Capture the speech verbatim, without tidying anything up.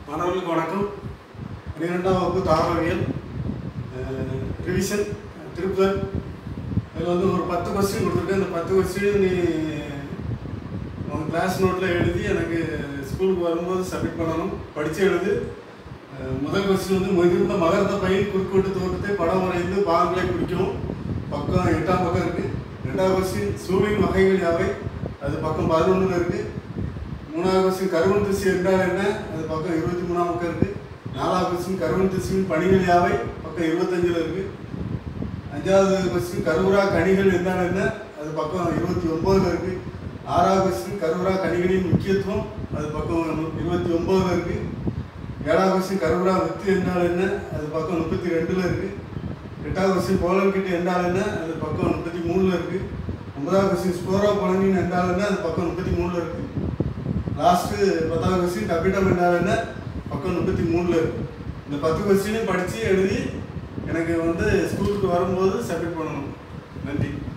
மாணவர்களுக்கு வணக்கம். பன்னிரெண்டாம் வகுப்பு தாவரவியல் ரிவிஷன் திருப்புதல். அதில் வந்து ஒரு பத்து கொஸ்டின் கொடுத்துருக்கேன். அந்த பத்து கொஸ்டின் நீ உங்கள் கிளாஸ் நோட்டில் எழுதி எனக்கு ஸ்கூலுக்கு வரும்போது சப்மிட் பண்ணணும். படித்து எழுது. முதல் கொஸ்டின் வந்து முதிர்ந்த மகரந்த பயிர் குறுக்குவெட்டு தோட்டத்தை படம் வரைந்து பாகங்களை குறிக்கும். பக்கம் எட்டாம் பக்கம் இருக்குது. ரெண்டாவது கொஸ்டின் சூழின் வகைகள் யாவை, அது பக்கம் பதினொன்றில் இருக்குது. மூணாவது கொஸ்டின் கருவன் திசு என்றால் என்ன, அது பக்கம் இருபத்தி மூணாம் பக்கம் இருக்குது. நாலாவது கொஸ்டின் கருவன் திசுவின் பணிகள் யாவை, பக்கம் இருபத்தஞ்சில் இருக்குது. அஞ்சாவது கொஸ்டின் கருவுரா கனிகள் என்றால் என்ன, அது பக்கம் இருபத்தி ஒம்போதில் இருக்குது. ஆறாவது கொஸ்டின் கருவுரா கனிகளின் முக்கியத்துவம், அது பக்கம் இருபத்தி ஒம்போதில் இருக்குது. ஏழாவது கொஸ்டின் கருவுரா வித்து என்றால் என்ன, அது பக்கம் முப்பத்தி ரெண்டில் இருக்குது. எட்டாவது கொஸ்டின் போலன் கிட்டு என்றால் என்ன, அது பக்கம் முப்பத்தி மூணில் இருக்குது. ஒன்பதாவது கொஸ்டின் ஸ்போரோ போலனின் என்றால் என்ன, அது பக்கம் முப்பத்தி மூணில் இருக்குது. லாஸ்ட்டு பத்தாவது கொஸ்டின் கப்பிட்டம் என்றால் என்ன, பக்கம் முப்பத்தி மூணில் இருக்குது. இந்த பத்து கொஸ்டினையும் படித்து எழுதி எனக்கு வந்து ஸ்கூலுக்கு வரும்போது சப்மிட் பண்ணணும். நன்றி.